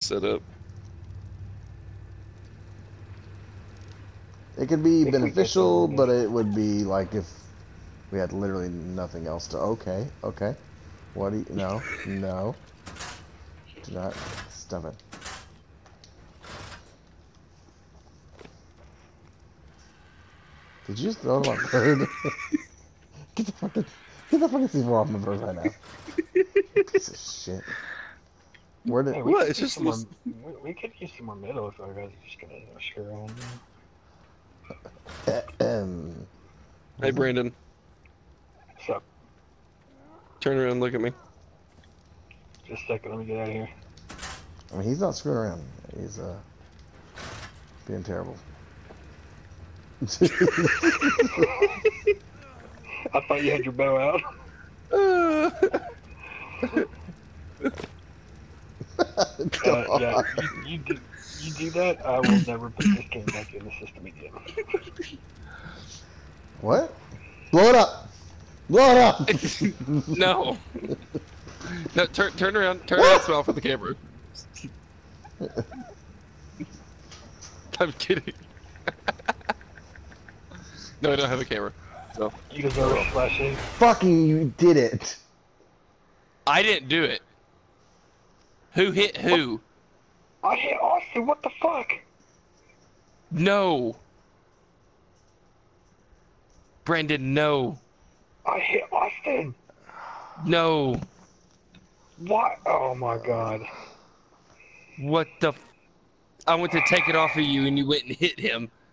set up. It could be beneficial, but it would be like if we had literally nothing else to. Okay, okay. What do you? No, no. Do not stop it. Did you just throw it on my bird? Get the fucking C4 off my bird right now. Piece of shit. Where did? Hey, What? It's just more, we could use some more middle if our guys are just gonna screw around. Hey, Brandon. What's up? Turn around and look at me. Just a second, let me get out of here. I mean, he's not screwing around. He's being terrible. I thought you had your bow out. Yeah, you do that, I will never put this game back in the system again. What? Blow it up! Blow it up! No. No, turn around and smile for the camera. I'm kidding. No, I don't have a camera. So. You deserve a flashing. Fucking you did it! I didn't do it. Who hit who? I hit Austin, what the fuck? No. Brandon, no. I hit Austin! No. What? Oh my god. What the f— I went to take it off of you and you went and hit him.